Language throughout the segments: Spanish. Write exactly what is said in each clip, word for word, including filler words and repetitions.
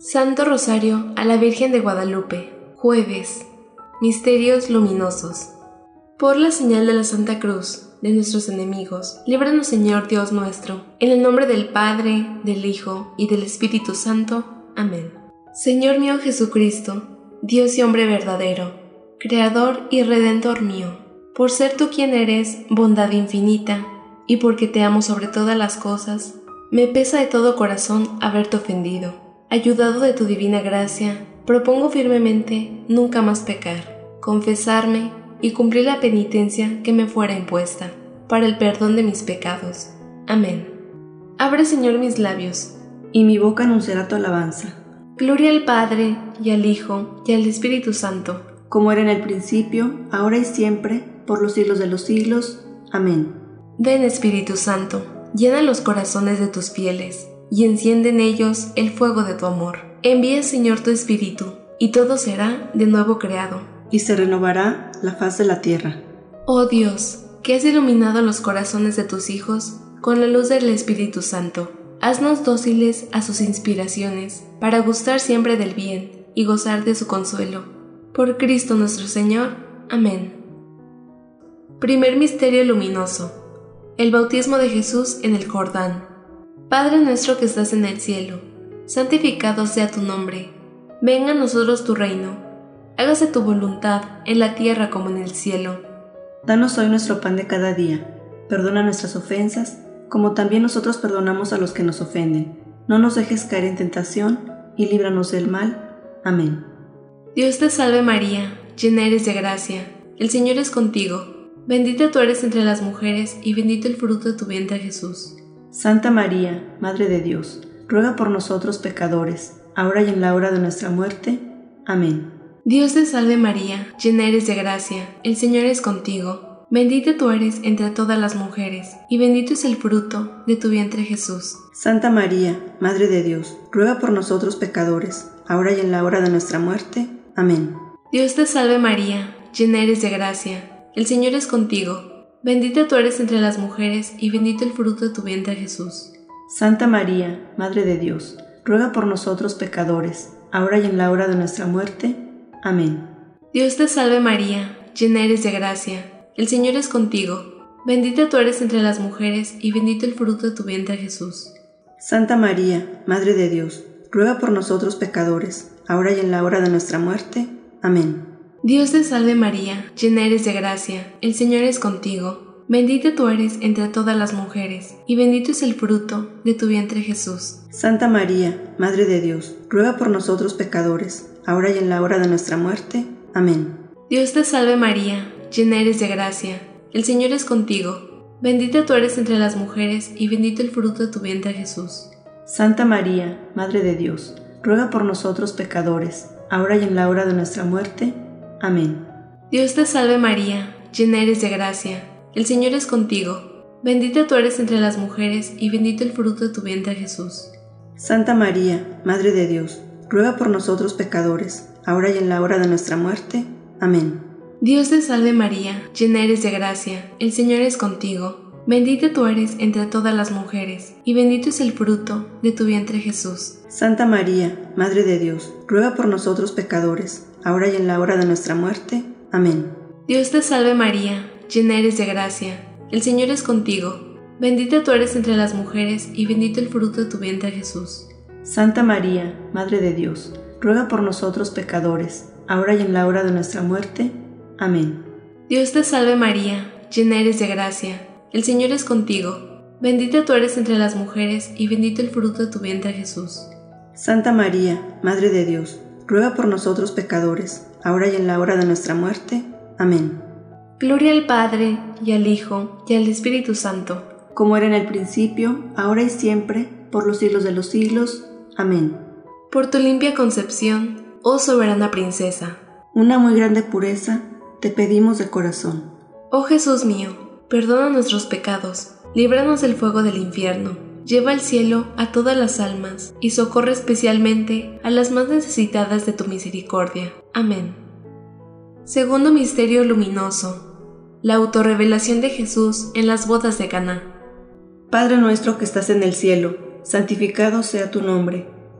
Santo Rosario a la Virgen de Guadalupe. Jueves. Misterios luminosos. Por la señal de la Santa Cruz de nuestros enemigos, líbranos, Señor Dios nuestro, en el nombre del Padre, del Hijo y del Espíritu Santo. Amén. Señor mío Jesucristo, Dios y hombre verdadero, Creador y Redentor mío, por ser tú quien eres bondad infinita, y porque te amo sobre todas las cosas, me pesa de todo corazón haberte ofendido. Ayudado de tu divina gracia, propongo firmemente nunca más pecar, confesarme y cumplir la penitencia que me fuera impuesta, para el perdón de mis pecados. Amén. Abre, Señor, mis labios, y mi boca anunciará tu alabanza. Gloria al Padre, y al Hijo, y al Espíritu Santo, como era en el principio, ahora y siempre, por los siglos de los siglos. Amén. Ven, Espíritu Santo, llena los corazones de tus fieles, y enciende en ellos el fuego de tu amor. Envía, Señor, tu Espíritu, y todo será de nuevo creado, y se renovará la faz de la tierra. Oh Dios, que has iluminado los corazones de tus hijos con la luz del Espíritu Santo, haznos dóciles a sus inspiraciones, para gustar siempre del bien y gozar de su consuelo. Por Cristo nuestro Señor. Amén. Primer misterio luminoso: el bautismo de Jesús en el Jordán. Padre nuestro que estás en el cielo, santificado sea tu nombre. Venga a nosotros tu reino. Hágase tu voluntad en la tierra como en el cielo. Danos hoy nuestro pan de cada día. Perdona nuestras ofensas, como también nosotros perdonamos a los que nos ofenden. No nos dejes caer en tentación, y líbranos del mal. Amén. Dios te salve María, llena eres de gracia. El Señor es contigo. Bendita tú eres entre las mujeres, y bendito el fruto de tu vientre Jesús. Santa María, Madre de Dios, ruega por nosotros pecadores, ahora y en la hora de nuestra muerte. Amén. Dios te salve María, llena eres de gracia, el Señor es contigo. Bendita tú eres entre todas las mujeres, y bendito es el fruto de tu vientre Jesús. Santa María, Madre de Dios, ruega por nosotros pecadores, ahora y en la hora de nuestra muerte. Amén. Dios te salve María, llena eres de gracia, el Señor es contigo. Bendita tú eres entre las mujeres, y bendito el fruto de tu vientre Jesús. Santa María, Madre de Dios, ruega por nosotros pecadores, ahora y en la hora de nuestra muerte. Amén. Dios te salve María, llena eres de gracia, el Señor es contigo. Bendita tú eres entre las mujeres, y bendito el fruto de tu vientre Jesús. Santa María, Madre de Dios, ruega por nosotros pecadores, ahora y en la hora de nuestra muerte. Amén. Dios te salve María, llena eres de gracia, el Señor es contigo. Bendita tú eres entre todas las mujeres, y bendito es el fruto de tu vientre Jesús. Santa María, Madre de Dios, ruega por nosotros pecadores, ahora y en la hora de nuestra muerte. Amén. Dios te salve María, llena eres de gracia, el Señor es contigo. Bendita tú eres entre las mujeres, y bendito el fruto de tu vientre Jesús. Santa María, Madre de Dios, ruega por nosotros pecadores, ahora y en la hora de nuestra muerte. Amén. Dios te salve María, llena eres de gracia, el Señor es contigo. Bendita tú eres entre las mujeres, y bendito el fruto de tu vientre Jesús. Santa María, Madre de Dios, ruega por nosotros pecadores, ahora y en la hora de nuestra muerte. Amén. Dios te salve María, llena eres de gracia, el Señor es contigo. Bendita tú eres entre todas las mujeres, y bendito es el fruto de tu vientre Jesús. Santa María, Madre de Dios, ruega por nosotros pecadores, ahora y en la hora de nuestra muerte. Amén. Dios te salve María, llena eres de gracia, el Señor es contigo. Bendita tú eres entre las mujeres, y bendito el fruto de tu vientre Jesús. Santa María, Madre de Dios, ruega por nosotros pecadores, ahora y en la hora de nuestra muerte. Amén. Dios te salve María, llena eres de gracia, el Señor es contigo. Bendita tú eres entre las mujeres, y bendito el fruto de tu vientre Jesús. Santa María, Madre de Dios, ruega por nosotros pecadores, ahora y en la hora de nuestra muerte. Amén. Gloria al Padre, y al Hijo, y al Espíritu Santo, como era en el principio, ahora y siempre, por los siglos de los siglos. Amén. Por tu limpia concepción, oh soberana princesa, una muy grande pureza, te pedimos de corazón. Oh Jesús mío, perdona nuestros pecados, líbranos del fuego del infierno, lleva al cielo a todas las almas, y socorre especialmente a las más necesitadas de tu misericordia. Amén. Segundo misterio luminoso: la autorrevelación de Jesús en las bodas de Caná. Padre nuestro que estás en el cielo, santificado sea tu nombre.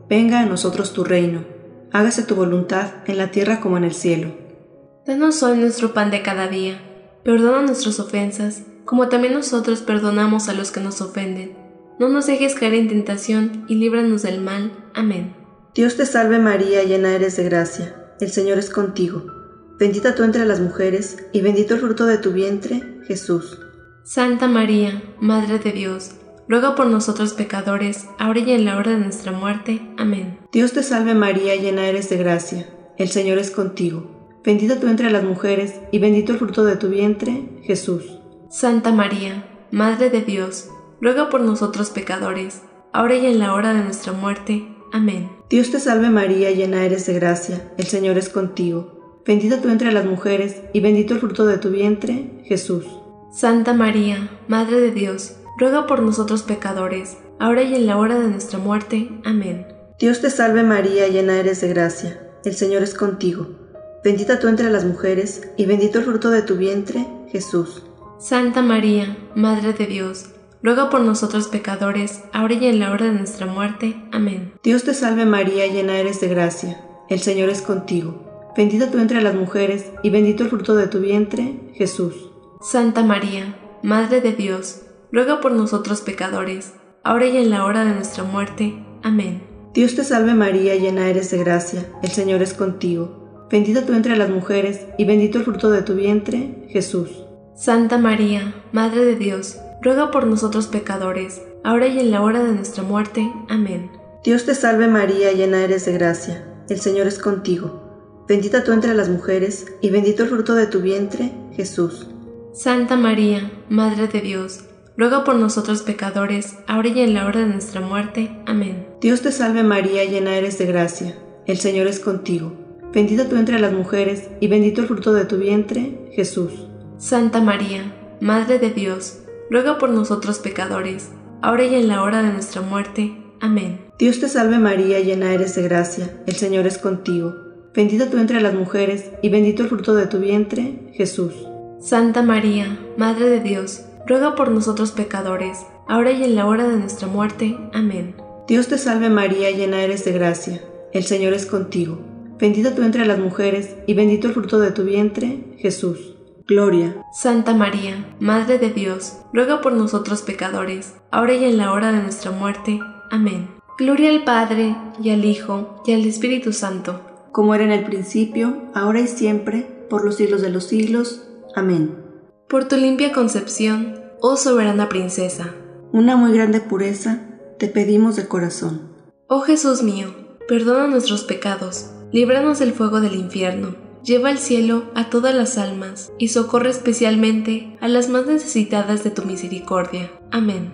venga a nosotros tu reino. Hágase tu voluntad en la tierra como en el cielo. Danos hoy nuestro pan de cada día. Perdona nuestras ofensas, como también nosotros perdonamos a los que nos ofenden. No nos dejes caer en tentación y líbranos del mal. Amén. Dios te salve María, llena eres de gracia. El Señor es contigo. Bendita tú entre las mujeres, y bendito el fruto de tu vientre, Jesús. Santa María, Madre de Dios, ruega por nosotros pecadores, ahora y en la hora de nuestra muerte. Amén. Dios te salve María, llena eres de gracia. El Señor es contigo. Bendita tú entre las mujeres, y bendito el fruto de tu vientre, Jesús. Santa María, Madre de Dios, ruega por nosotros pecadores, ahora y en la hora de nuestra muerte. Amén. Dios te salve María, llena eres de gracia. El Señor es contigo. Bendita tú entre las mujeres, y bendito el fruto de tu vientre, Jesús. Santa María, Madre de Dios, ruega por nosotros pecadores, ahora y en la hora de nuestra muerte. Amén. Dios te salve María, llena eres de gracia. El Señor es contigo. Bendita tú entre las mujeres, y bendito el fruto de tu vientre, Jesús. Santa María, Madre de Dios, ruega por nosotros pecadores, ahora y en la hora de nuestra muerte. Amén. Dios te salve María, llena eres de gracia. El Señor es contigo. Bendita tú entre las mujeres, y bendito el fruto de tu vientre, Jesús. Santa María, Madre de Dios, ruega por nosotros pecadores, ahora y en la hora de nuestra muerte. Amén. Dios te salve María, llena eres de gracia. El Señor es contigo. Bendita tú entre las mujeres, y bendito el fruto de tu vientre, Jesús. Santa María, Madre de Dios, ruega por nosotros pecadores, ahora y en la hora de nuestra muerte. Amén. Dios te salve María, llena eres de gracia. El Señor es contigo. Bendita tú entre las mujeres, y bendito el fruto de tu vientre, Jesús. Santa María, Madre de Dios, ruega por nosotros pecadores, ahora y en la hora de nuestra muerte. Amén. Dios te salve María, llena eres de gracia. El Señor es contigo. Bendita tú entre las mujeres, y bendito el fruto de tu vientre, Jesús. Santa María, Madre de Dios, ruega por nosotros pecadores, ahora y en la hora de nuestra muerte. Amén. Dios te salve María, llena eres de gracia. El Señor es contigo. Bendita tú entre las mujeres, y bendito el fruto de tu vientre, Jesús. Santa María, Madre de Dios, ruega por nosotros pecadores, ahora y en la hora de nuestra muerte. Amén. Dios te salve María, llena eres de gracia. El Señor es contigo. Bendita tú entre las mujeres, y bendito el fruto de tu vientre, Jesús. Gloria. Santa María, Madre de Dios, ruega por nosotros pecadores, ahora y en la hora de nuestra muerte. Amén. Gloria al Padre, y al Hijo, y al Espíritu Santo, como era en el principio, ahora y siempre, por los siglos de los siglos. Amén. Por tu limpia concepción, oh soberana princesa, una muy grande pureza, te pedimos de corazón. Oh Jesús mío, perdona nuestros pecados, líbranos del fuego del infierno, lleva al cielo a todas las almas, y socorre especialmente a las más necesitadas de tu misericordia. Amén.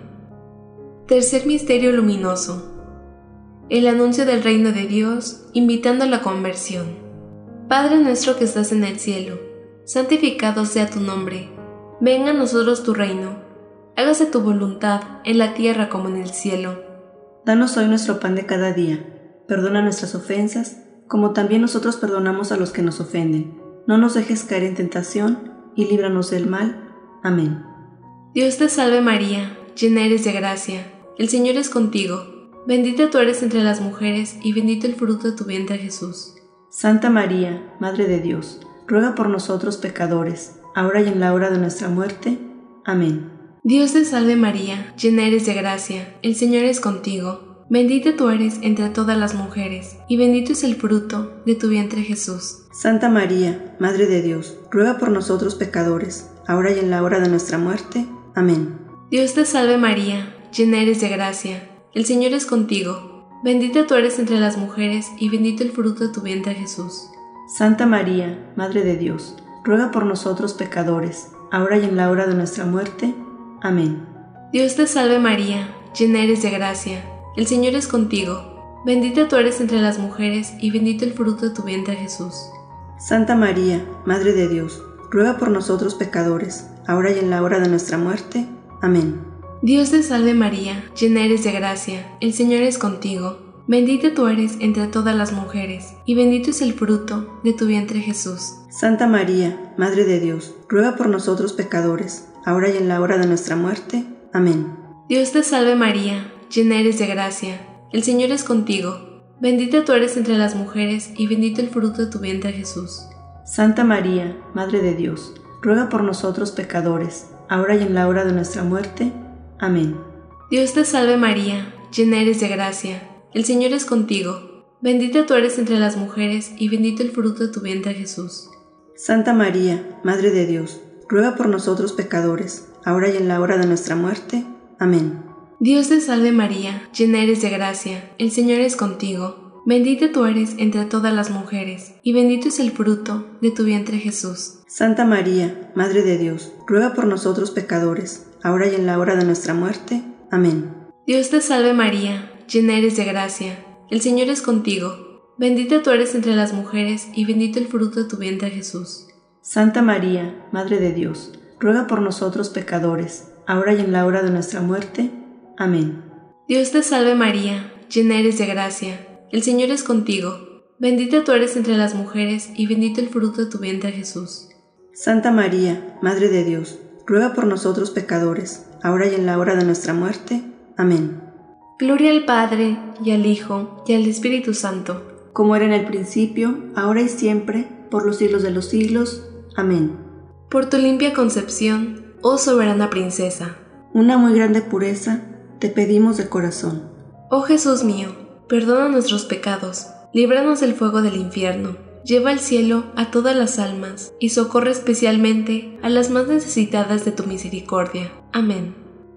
Tercer misterio luminoso. El anuncio del reino de Dios, invitando a la conversión. Padre nuestro que estás en el cielo, santificado sea tu nombre. Venga a nosotros tu reino. Hágase tu voluntad en la tierra como en el cielo. Danos hoy nuestro pan de cada día. Perdona nuestras ofensas, como también nosotros perdonamos a los que nos ofenden. No nos dejes caer en tentación, y líbranos del mal. Amén. Dios te salve María, llena eres de gracia. El Señor es contigo. Bendita tú eres entre las mujeres, y bendito el fruto de tu vientre, Jesús. Santa María, Madre de Dios, ruega por nosotros pecadores, ahora y en la hora de nuestra muerte. Amén. Dios te salve María, llena eres de gracia, el Señor es contigo. Bendita tú eres entre todas las mujeres, y bendito es el fruto de tu vientre, Jesús. Santa María, Madre de Dios, ruega por nosotros pecadores, ahora y en la hora de nuestra muerte. Amén. Dios te salve María, llena eres de gracia, el Señor es contigo. Bendita tú eres entre las mujeres, y bendito el fruto de tu vientre, Jesús. Santa María, Madre de Dios, ruega por nosotros pecadores, ahora y en la hora de nuestra muerte. Amén. Dios te salve María, llena eres de gracia, el Señor es contigo. Bendita tú eres entre las mujeres, y bendito el fruto de tu vientre, Jesús. Santa María, Madre de Dios, ruega por nosotros pecadores, ahora y en la hora de nuestra muerte. Amén. Dios te salve María, llena eres de gracia, el Señor es contigo. Bendita tú eres entre todas las mujeres, y bendito es el fruto de tu vientre, Jesús. Santa María, Madre de Dios, ruega por nosotros pecadores, ahora y en la hora de nuestra muerte. Amén. Dios te salve María, llena eres de gracia, el Señor es contigo. Bendita tú eres entre las mujeres y bendito el fruto de tu vientre Jesús. Santa María, Madre de Dios, ruega por nosotros pecadores, ahora y en la hora de nuestra muerte. Amén. Dios te salve María, llena eres de gracia, el Señor es contigo. Bendita tú eres entre las mujeres y bendito el fruto de tu vientre Jesús. Santa María, Madre de Dios, ruega por nosotros pecadores, ahora y en la hora de nuestra muerte. Amén. Dios te salve María, llena eres de gracia, el Señor es contigo. Bendita tú eres entre todas las mujeres, y bendito es el fruto de tu vientre Jesús. Santa María, Madre de Dios, ruega por nosotros pecadores, ahora y en la hora de nuestra muerte. Amén. Dios te salve María, llena eres de gracia, el Señor es contigo. Bendita tú eres entre las mujeres, y bendito el fruto de tu vientre Jesús. Santa María, Madre de Dios, ruega por nosotros pecadores, ahora y en la hora de nuestra muerte. Amén. Dios te salve María, llena eres de gracia, el Señor es contigo. Bendita tú eres entre las mujeres y bendito el fruto de tu vientre Jesús. Santa María, Madre de Dios, ruega por nosotros pecadores, ahora y en la hora de nuestra muerte. Amén. Gloria al Padre, y al Hijo, y al Espíritu Santo, como era en el principio, ahora y siempre, por los siglos de los siglos. Amén. Por tu limpia concepción, oh soberana princesa, una muy grande pureza, te pedimos de corazón. Oh Jesús mío, perdona nuestros pecados, líbranos del fuego del infierno, lleva al cielo a todas las almas y socorre especialmente a las más necesitadas de tu misericordia. Amén.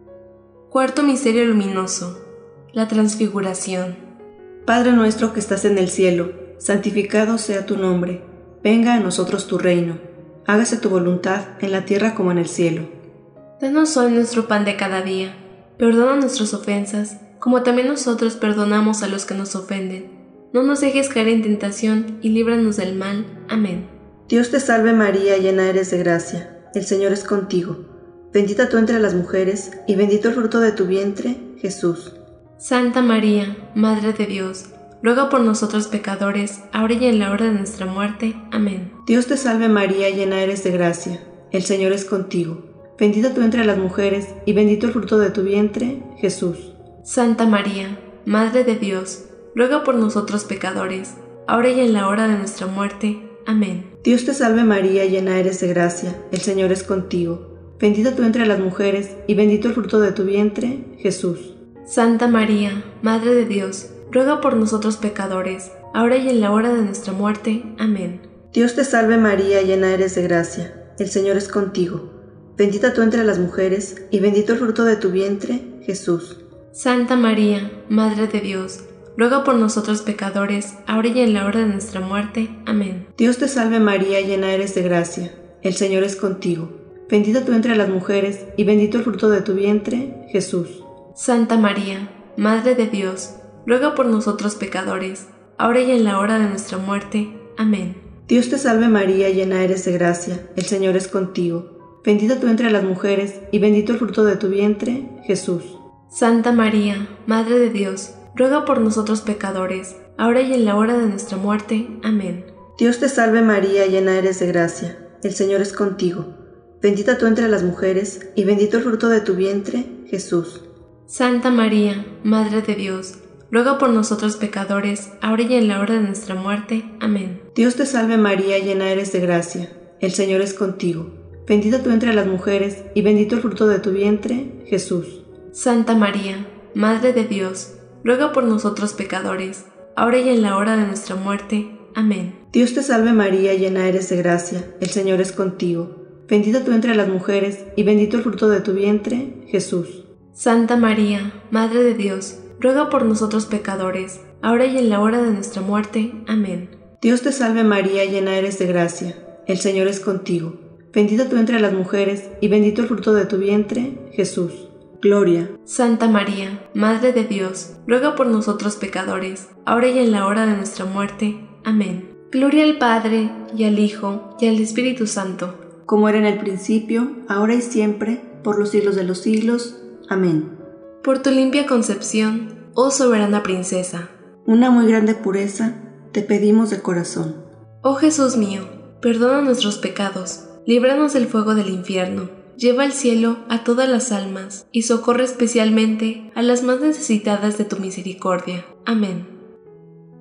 Cuarto misterio luminoso: la transfiguración. Padre nuestro que estás en el cielo, santificado sea tu nombre. Venga a nosotros tu reino. Hágase tu voluntad en la tierra como en el cielo. Danos hoy nuestro pan de cada día. Perdona nuestras ofensas, como también nosotros perdonamos a los que nos ofenden. No nos dejes caer en tentación y líbranos del mal. Amén. Dios te salve María, llena eres de gracia. El Señor es contigo. Bendita tú entre las mujeres, y bendito el fruto de tu vientre, Jesús. Santa María, Madre de Dios, ruega por nosotros pecadores, ahora y en la hora de nuestra muerte. Amén. Dios te salve María, llena eres de gracia. El Señor es contigo. Bendita tú entre las mujeres, y bendito el fruto de tu vientre, Jesús. Santa María, Madre de Dios, ruega por nosotros pecadores, ahora y en la hora de nuestra muerte. Amén. Dios te salve María, llena eres de gracia, el Señor es contigo. Bendita tú entre las mujeres, y bendito el fruto de tu vientre, Jesús. Santa María, Madre de Dios, ruega por nosotros pecadores, ahora y en la hora de nuestra muerte. Amén. Dios te salve María, llena eres de gracia, el Señor es contigo. Bendita tú entre las mujeres, y bendito el fruto de tu vientre, Jesús. Santa María, Madre de Dios, ruega por nosotros pecadores, ahora y en la hora de nuestra muerte. Amén. Dios te salve María, llena eres de gracia, el Señor es contigo. Bendita tú entre las mujeres, y bendito el fruto de tu vientre, Jesús. Santa María, Madre de Dios, ruega por nosotros pecadores, ahora y en la hora de nuestra muerte. Amén. Dios te salve María, llena eres de gracia, el Señor es contigo. Bendita tú entre las mujeres, y bendito el fruto de tu vientre, Jesús. Santa María, Madre de Dios, ruega por nosotros pecadores, ahora y en la hora de nuestra muerte. Amén. Dios te salve María, llena eres de gracia, el Señor es contigo. Bendita tú entre las mujeres, y bendito el fruto de tu vientre, Jesús. Santa María, Madre de Dios, ruega por nosotros pecadores, ahora y en la hora de nuestra muerte. Amén. Dios te salve María, llena eres de gracia, el Señor es contigo. Bendita tú entre las mujeres, y bendito el fruto de tu vientre, Jesús. Santa María, Madre de Dios, ruega por nosotros pecadores, ahora y en la hora de nuestra muerte. Amén. Dios te salve María, llena eres de gracia, el Señor es contigo. Bendita tú entre las mujeres, y bendito el fruto de tu vientre, Jesús. Santa María, Madre de Dios, ruega por nosotros pecadores, ahora y en la hora de nuestra muerte. Amén. Dios te salve María, llena eres de gracia, el Señor es contigo. Bendita tú entre las mujeres, y bendito el fruto de tu vientre, Jesús. Gloria. Santa María, Madre de Dios, ruega por nosotros pecadores, ahora y en la hora de nuestra muerte. Amén. Gloria al Padre, y al Hijo, y al Espíritu Santo, como era en el principio, ahora y siempre, por los siglos de los siglos. Amén. Por tu limpia concepción, oh soberana princesa, una muy grande pureza, te pedimos de corazón. Oh Jesús mío, perdona nuestros pecados, líbranos del fuego del infierno, lleva al cielo a todas las almas, y socorre especialmente a las más necesitadas de tu misericordia. Amén.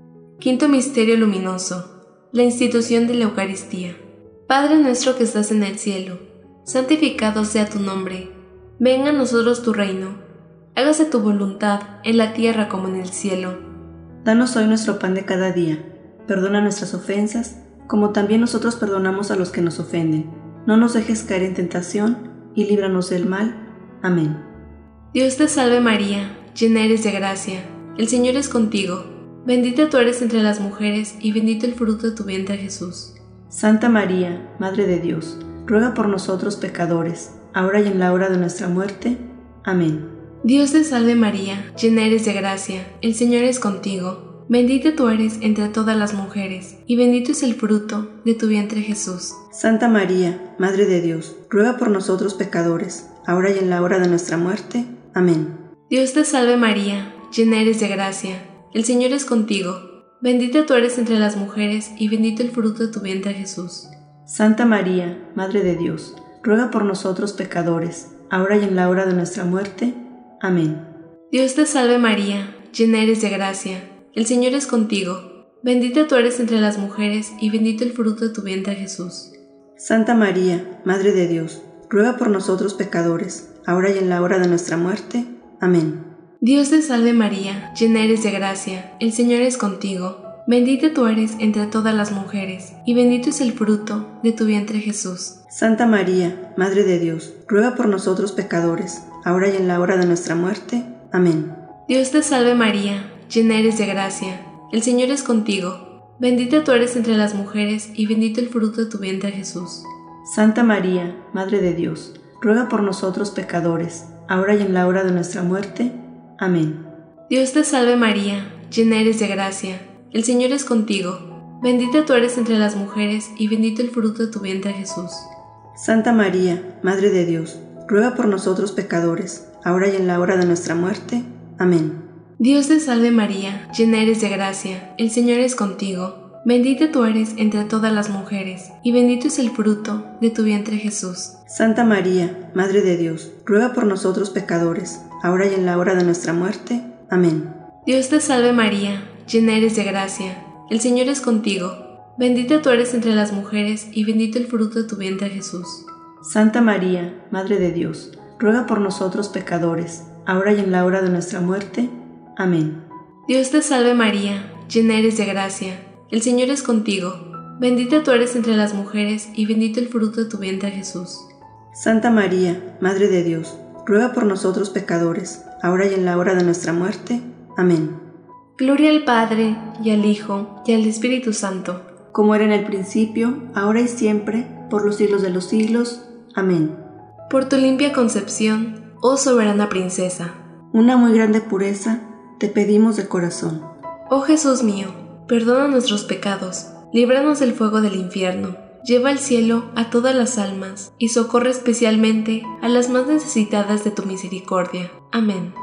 Quinto misterio luminoso: la institución de la Eucaristía. Padre nuestro que estás en el cielo, santificado sea tu nombre. Venga a nosotros tu reino. Hágase tu voluntad en la tierra como en el cielo. Danos hoy nuestro pan de cada día. Perdona nuestras ofensas, como también nosotros perdonamos a los que nos ofenden. No nos dejes caer en tentación y líbranos del mal. Amén. Dios te salve María, llena eres de gracia. El Señor es contigo. Bendita tú eres entre las mujeres y bendito el fruto de tu vientre Jesús. Santa María, Madre de Dios, ruega por nosotros pecadores, ahora y en la hora de nuestra muerte. Amén. Dios te salve María, llena eres de gracia. El Señor es contigo. Bendita tú eres entre todas las mujeres y bendito es el fruto de tu vientre Jesús. Santa María, Madre de Dios, ruega por nosotros pecadores, ahora y en la hora de nuestra muerte. Amén. Dios te salve María, llena eres de gracia. El Señor es contigo. Bendita tú eres entre las mujeres y bendito el fruto de tu vientre Jesús. Santa María, Madre de Dios, ruega por nosotros pecadores, ahora y en la hora de nuestra muerte. Amén. Dios te salve María, llena eres de gracia. El Señor es contigo. Bendita tú eres entre las mujeres y bendito el fruto de tu vientre Jesús. Santa María, Madre de Dios, ruega por nosotros pecadores, ahora y en la hora de nuestra muerte. Amén. Dios te salve María, llena eres de gracia, el Señor es contigo. Bendita tú eres entre todas las mujeres, y bendito es el fruto de tu vientre Jesús. Santa María, Madre de Dios, ruega por nosotros pecadores, ahora y en la hora de nuestra muerte. Amén. Dios te salve María, llena eres de gracia, el Señor es contigo. Bendita tú eres entre las mujeres, y bendito el fruto de tu vientre Jesús. Santa María, Madre de Dios, ruega por nosotros pecadores, ahora y en la hora de nuestra muerte. Amén. Dios te salve María, llena eres de gracia, el Señor es contigo. Bendita tú eres entre las mujeres y bendito el fruto de tu vientre Jesús. Santa María, Madre de Dios, ruega por nosotros pecadores, ahora y en la hora de nuestra muerte. Amén. Dios te salve María, llena eres de gracia, el Señor es contigo. Bendita tú eres entre todas las mujeres y bendito es el fruto de tu vientre Jesús. Santa María, Madre de Dios, ruega por nosotros pecadores, ahora y en la hora de nuestra muerte. Amén. Dios te salve María, llena eres de gracia, el Señor es contigo. Bendita tú eres entre las mujeres y bendito el fruto de tu vientre Jesús. Santa María, Madre de Dios, ruega por nosotros pecadores, ahora y en la hora de nuestra muerte. Amén. Dios te salve María, llena eres de gracia, el Señor es contigo. Bendita tú eres entre las mujeres y bendito el fruto de tu vientre Jesús. Santa María, Madre de Dios, ruega por nosotros pecadores, ahora y en la hora de nuestra muerte. Amén. Gloria al Padre, y al Hijo, y al Espíritu Santo, como era en el principio, ahora y siempre, por los siglos de los siglos. Amén. Por tu limpia concepción, oh soberana princesa, una muy grande pureza, te pedimos de corazón. Oh Jesús mío, perdona nuestros pecados, líbranos del fuego del infierno, lleva al cielo a todas las almas y socorre especialmente a las más necesitadas de tu misericordia. Amén.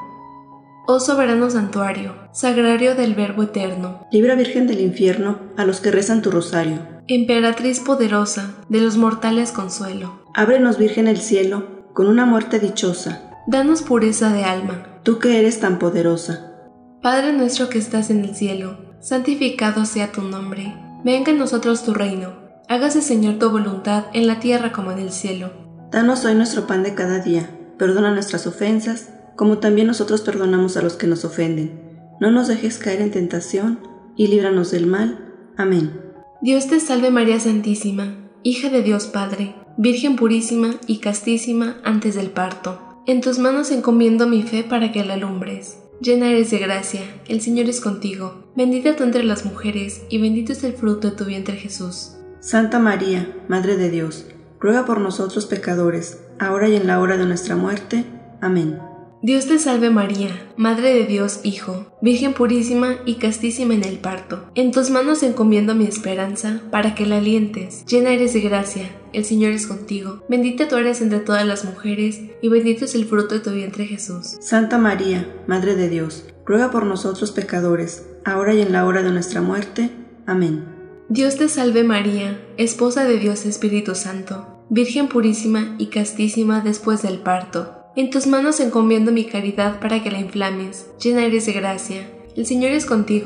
Oh soberano santuario, sagrario del Verbo eterno, libra Virgen del infierno a los que rezan tu rosario. Emperatriz poderosa, de los mortales consuelo. Ábrenos, Virgen, el cielo, con una muerte dichosa. Danos pureza de alma, tú que eres tan poderosa. Padre nuestro que estás en el cielo, santificado sea tu nombre. Venga a nosotros tu reino. Hágase, Señor, tu voluntad en la tierra como en el cielo. Danos hoy nuestro pan de cada día. Perdona nuestras ofensas, como también nosotros perdonamos a los que nos ofenden. No nos dejes caer en tentación, y líbranos del mal. Amén. Dios te salve María Santísima, hija de Dios Padre, Virgen purísima y castísima antes del parto. En tus manos encomiendo mi fe para que la alumbres. Llena eres de gracia, el Señor es contigo. Bendita tú entre las mujeres, y bendito es el fruto de tu vientre Jesús. Santa María, Madre de Dios, ruega por nosotros pecadores, ahora y en la hora de nuestra muerte. Amén. Dios te salve María, Madre de Dios Hijo, Virgen purísima y castísima en el parto. En tus manos encomiendo mi esperanza, para que la alientes. Llena eres de gracia, el Señor es contigo. Bendita tú eres entre todas las mujeres, y bendito es el fruto de tu vientre Jesús. Santa María, Madre de Dios, ruega por nosotros pecadores, ahora y en la hora de nuestra muerte. Amén. Dios te salve María, Esposa de Dios Espíritu Santo, Virgen purísima y castísima después del parto. En tus manos encomiendo mi caridad para que la inflames. Llena eres de gracia, el Señor es contigo.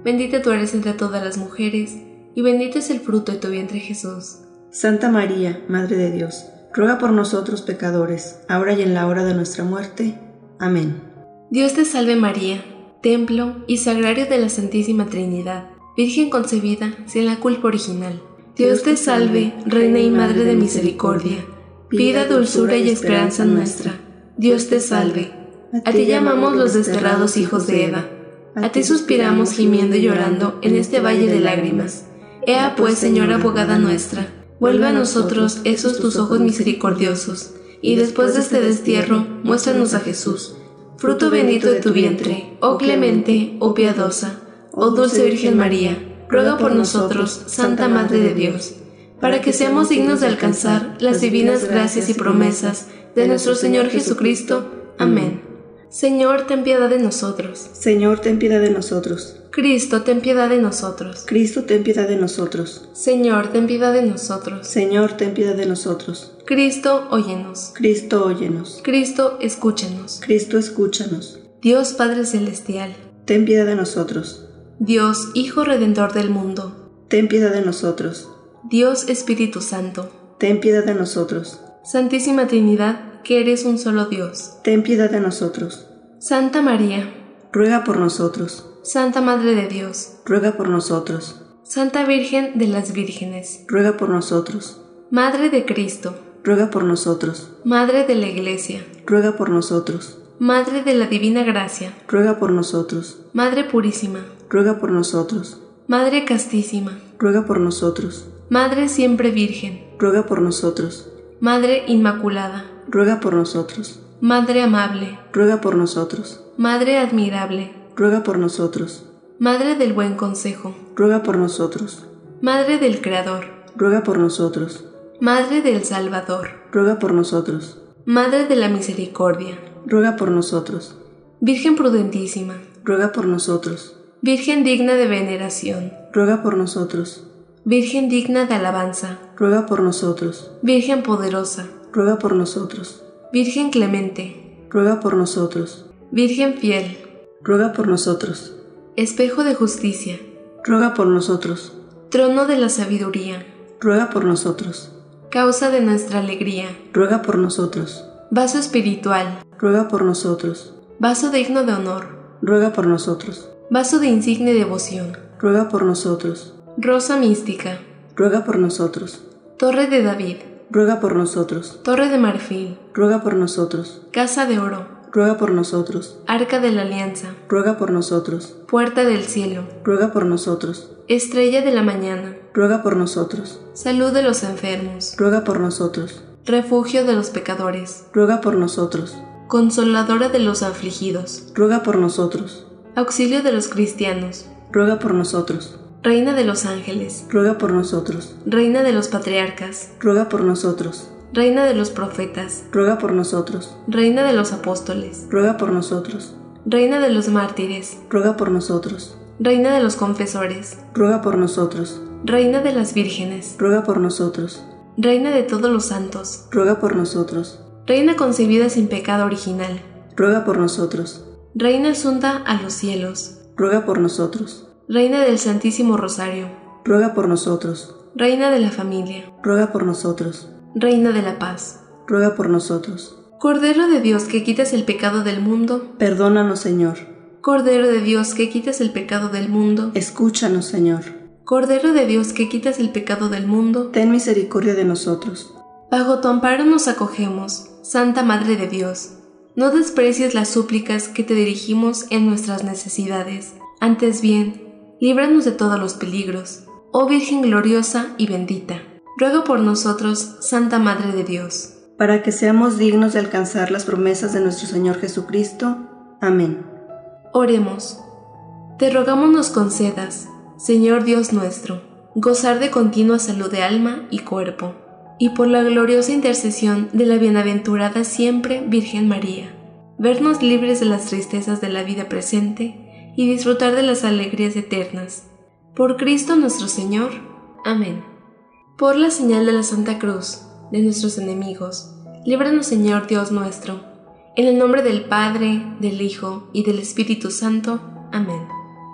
bendita tú eres entre todas las mujeres, y bendito es el fruto de tu vientre Jesús. Santa María, Madre de Dios, ruega por nosotros pecadores, ahora y en la hora de nuestra muerte. Amén. Dios te salve María, templo y sagrario de la Santísima Trinidad, Virgen concebida sin la culpa original. Dios te salve, Reina y Madre de misericordia, vida, dulzura y esperanza nuestra. Dios te salve. A ti llamamos los desterrados hijos de Eva. A ti suspiramos gimiendo y llorando en este valle de lágrimas. Ea pues, Señora abogada nuestra, vuelve a nosotros esos tus ojos misericordiosos, y después de este destierro, muéstranos a Jesús, fruto bendito de tu vientre, oh clemente, oh piadosa, oh dulce Virgen María, ruega por nosotros, Santa Madre de Dios, para que seamos dignos de alcanzar las divinas gracias y promesas de nuestro Señor Jesucristo. Amén. Señor, ten piedad de nosotros. Señor, ten piedad de nosotros. Cristo, ten piedad de nosotros. Cristo, ten piedad de nosotros. Señor, ten piedad de nosotros. Señor, ten piedad de nosotros. Cristo, óyenos. Cristo, óyenos. Cristo, escúchanos. Cristo, escúchanos. Dios Padre Celestial, ten piedad de nosotros. Dios Hijo Redentor del mundo, ten piedad de nosotros. Dios Espíritu Santo, ten piedad de nosotros. Santísima Trinidad, que eres un solo Dios, ten piedad de nosotros. Santa María, ruega por nosotros. Santa Madre de Dios, ruega por nosotros. Santa Virgen de las Vírgenes, ruega por nosotros. Madre de Cristo, ruega por nosotros. Madre de la Iglesia, ruega por nosotros. Madre de la Divina Gracia, ruega por nosotros. Madre Purísima, ruega por nosotros. Madre Castísima, ruega por nosotros. Madre Siempre Virgen, ruega por nosotros. Madre Inmaculada, ruega por nosotros. Madre Amable, ruega por nosotros. Madre Admirable, ruega por nosotros. Madre del Buen Consejo, ruega por nosotros. Madre del Creador, ruega por nosotros. Madre del Salvador, ruega por nosotros. Madre de la Misericordia, ruega por nosotros. Virgen prudentísima, ruega por nosotros. Virgen digna de veneración, ruega por nosotros. Virgen digna de alabanza, ruega por nosotros. Virgen poderosa, ruega por nosotros. Virgen clemente, ruega por nosotros. Virgen fiel, ruega por nosotros. Espejo de justicia, ruega por nosotros. Trono de la sabiduría, ruega por nosotros. Causa de nuestra alegría, ruega por nosotros. Vaso espiritual, ruega por nosotros. Vaso digno de honor, ruega por nosotros. Vaso de insigne devoción, ruega por nosotros. Rosa mística, ruega por nosotros. Torre de David, ruega por nosotros. Torre de marfil, ruega por nosotros. Casa de oro, ruega por nosotros. Arca de la alianza, ruega por nosotros. Puerta del cielo, ruega por nosotros. Estrella de la mañana, ruega por nosotros. Salud de los enfermos, ruega por nosotros. Refugio de los pecadores, ruega por nosotros. Consoladora de los afligidos, ruega por nosotros. Auxilio de los cristianos, ruega por nosotros. Reina de los ángeles, ruega por nosotros. Reina de los patriarcas, ruega por nosotros. Reina de los profetas, ruega por nosotros. Reina de los apóstoles, ruega por nosotros. Reina de los mártires, ruega por nosotros. Reina de los confesores, ruega por nosotros. Reina de las vírgenes, ruega por nosotros. Reina de todos los santos, ruega por nosotros. Reina concebida sin pecado original, ruega por nosotros. Reina asunta a los cielos, ruega por nosotros. Reina del Santísimo Rosario, ruega por nosotros. Reina de la familia, ruega por nosotros. Reina de la paz, ruega por nosotros. Cordero de Dios que quitas el pecado del mundo, perdónanos, Señor. Cordero de Dios que quitas el pecado del mundo, escúchanos, Señor. Cordero de Dios que quitas el pecado del mundo, ten misericordia de nosotros. Bajo tu amparo nos acogemos, Santa Madre de Dios. No desprecies las súplicas que te dirigimos en nuestras necesidades. Antes bien, líbranos de todos los peligros. Oh Virgen gloriosa y bendita, ruega por nosotros, Santa Madre de Dios, para que seamos dignos de alcanzar las promesas de nuestro Señor Jesucristo. Amén. Oremos. Te rogamos nos concedas, Señor Dios nuestro, gozar de continua salud de alma y cuerpo, y por la gloriosa intercesión de la bienaventurada siempre Virgen María, vernos libres de las tristezas de la vida presente y disfrutar de las alegrías eternas. Por Cristo nuestro Señor. Amén. Por la señal de la Santa Cruz de nuestros enemigos, líbranos, Señor Dios nuestro, en el nombre del Padre, del Hijo y del Espíritu Santo. Amén.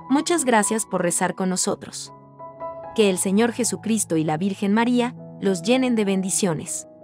Muchas gracias por rezar con nosotros. Que el Señor Jesucristo y la Virgen María los llenen de bendiciones.